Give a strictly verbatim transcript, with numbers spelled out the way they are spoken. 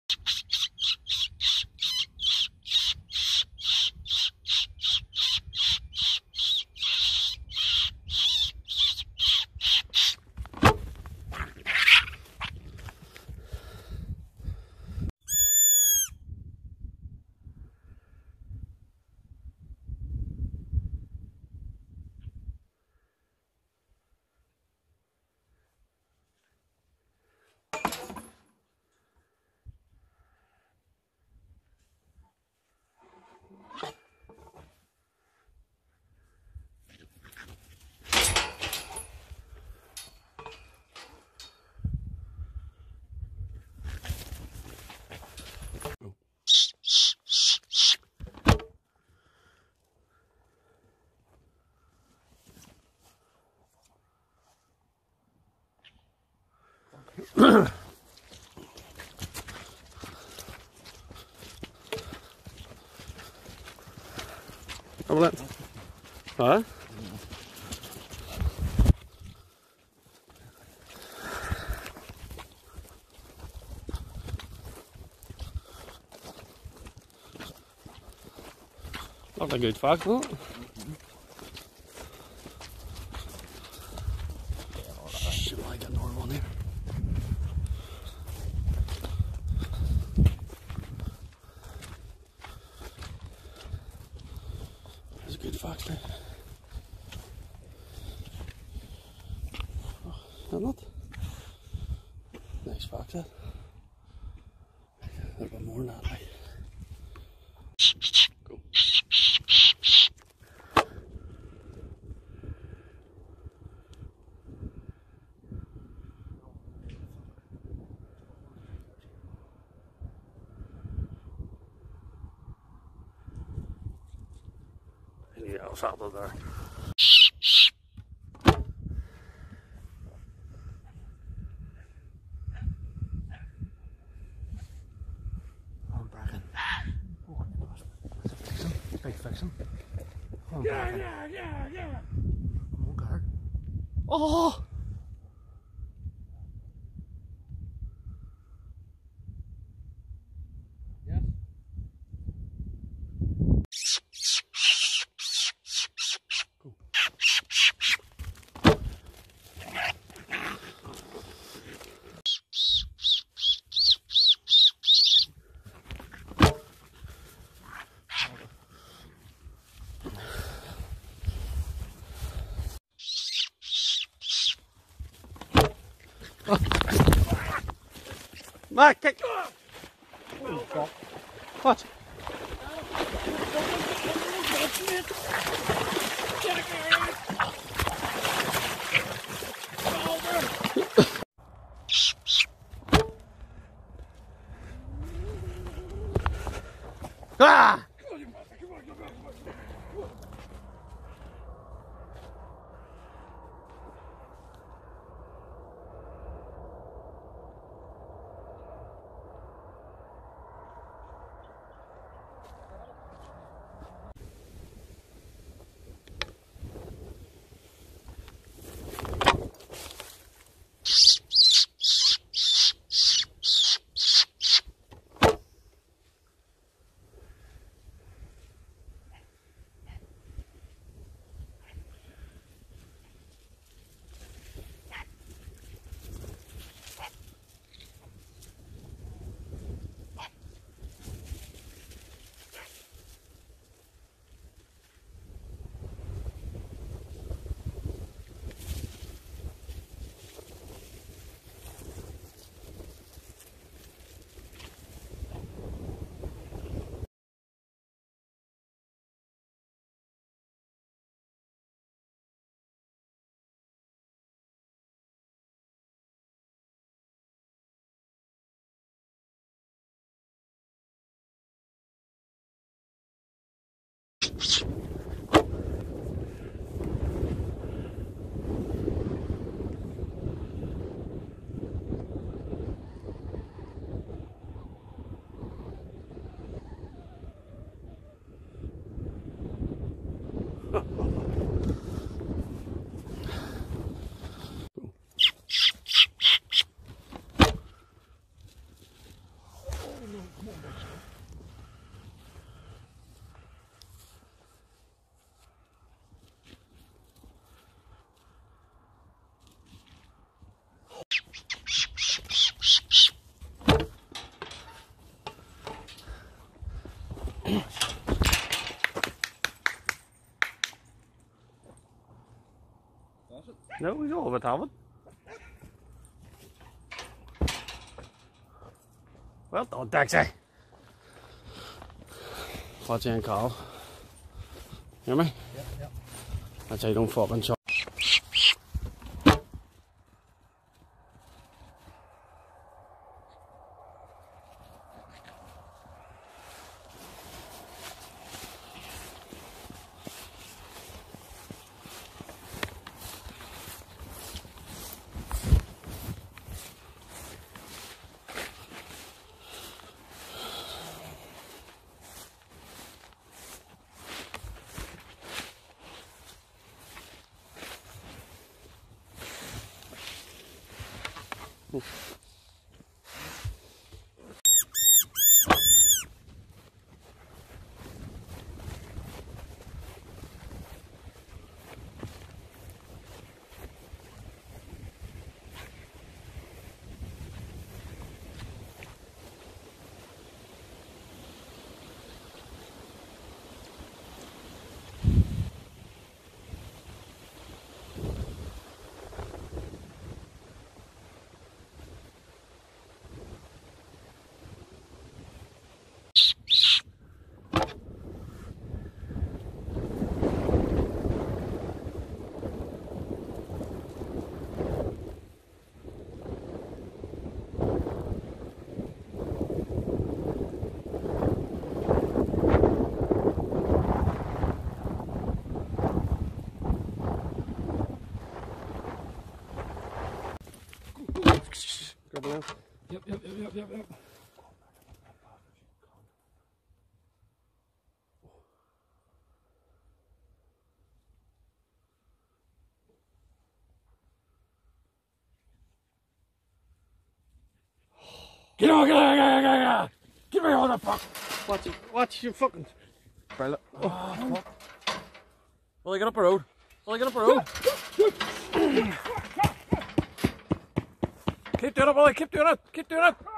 Kom igen. Ja. Oh, dat gaat vaak wel. Shit, I got another one here. That's a good fox there. Oh, that not? Nice fox that. A little bit more than that, like. Go. Ja, we zaten daar. Fix him. Yeah, yeah, yeah, yeah. Come on, guard. Oh! Yes. Go. Mark, kijk! Oh, God. Wat? Ah! No, he's all of it, haven't. Well done, Dexy. What's in, Carl? Hear me? Yep, yep. That's how you don't fucking shot. Good enough. Yep, yep, yep, yep, yep, yep. Get on, get on, get on, get on, get on. Get me on the fuck. Watch it, watch your fucking fella. Oh, fuck. Will I get up a road? Will I get up a road? Keep doing it, Willie, keep doing it, keep doing it.